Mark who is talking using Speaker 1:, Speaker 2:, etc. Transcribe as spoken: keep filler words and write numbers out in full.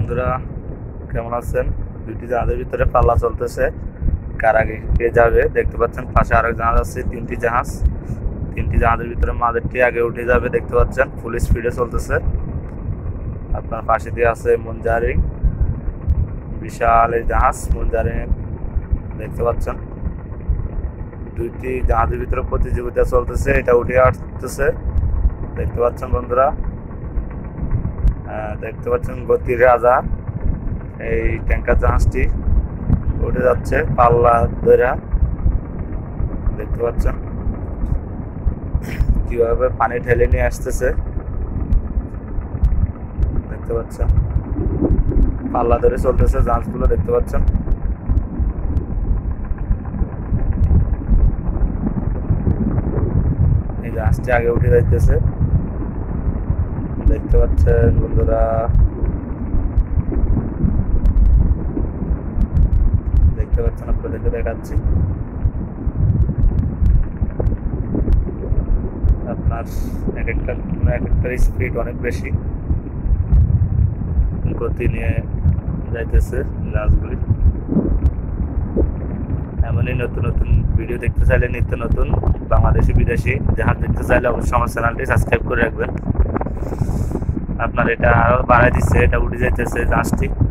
Speaker 1: বন্ধুরা কেমন আছেন? দুটি জাহাজের ভিতরে পাল্লা চলতেছে, কার আগে কে যাবে। দেখতে পাচ্ছেন পাশে আরেক জাহাজ আছে, তিনটি জাহাজ তিনটি জাহাজের ভিতরে মাঝেরটি আগে উঠে যাবে। দেখতে পাচ্ছেন ফুল স্পিডে চলতেছে। আপনার পাশে দিয়ে আছে মুনজারিং, বিশাল এই জাহাজ মুনজারিং। দেখতে পাচ্ছেন দুইটি জাহাজের ভিতরে প্রতিযোগিতা চলতেছে, এটা উঠে আসতেছে। দেখতে পাচ্ছেন বন্ধুরা, দেখতে পাচ্ছেন গতির রাজা এই ট্যাঙ্কার জাহাজটি উঠে যাচ্ছে পাল্লা ধরে। দেখতে পাচ্ছেন কিভাবে পানি ঠেলে নিয়ে আসতেছে। দেখতে পাচ্ছেন পাল্লা ধরে চলতেছে জাহাজগুলো। দেখতে পাচ্ছেন এই জাহাজটি আগে উঠে যাইতেছে। দেখতে পাচ্ছেন বন্ধুরা, দেখতে পাচ্ছেন আপনাদেরকে দেখাচ্ছি। আপনার এক একটা এক একটা স্পিড অনেক বেশি, গতি নিয়ে যাইতেছে জাহাজগুলি। এমনই নতুন নতুন ভিডিও দেখতে চাইলে, নিত্য নতুন বাংলাদেশি বিদেশি জাহাজ দেখতে চাইলে অবশ্যই আমার চ্যানেলটি সাবস্ক্রাইব করে রাখবেন। আপনার এটা আরো বাড়াই দিচ্ছে, এটা উঠে যাইতেছে জাহাজটি।